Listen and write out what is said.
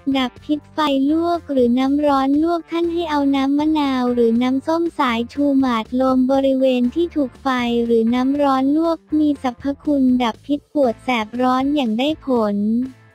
ดับพิษไฟลวกหรือน้ำร้อนลวกท่านให้เอาน้ำมะนาวหรือน้ำส้มสายชูหมาดลมบริเวณที่ถูกไฟหรือน้ำร้อนลวกมีสรรพคุณดับพิษปวดแสบร้อนอย่างได้ผล